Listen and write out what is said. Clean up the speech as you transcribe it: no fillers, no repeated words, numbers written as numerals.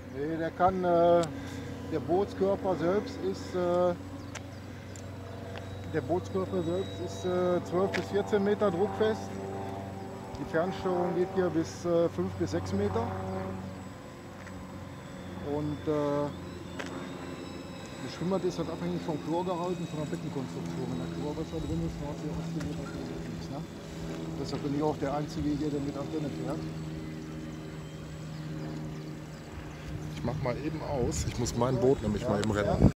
Nee, der kann, der Bootskörper selbst ist, 12 bis 14 Meter druckfest. Die Fernsteuerung geht hier bis 5 bis 6 Meter. Und das Schwimmbad ist halt abhängig vom Chlorgehalt und von der Beckenkonstruktion. Wenn da Chlorwasser drin ist, Nordsee, Ostsee, wird das nichts. Ne? Deshalb bin ich auch der Einzige hier, der mit Antenne fährt. Ich mach mal eben aus. Ich muss mein Boot nämlich mal eben retten. Ja.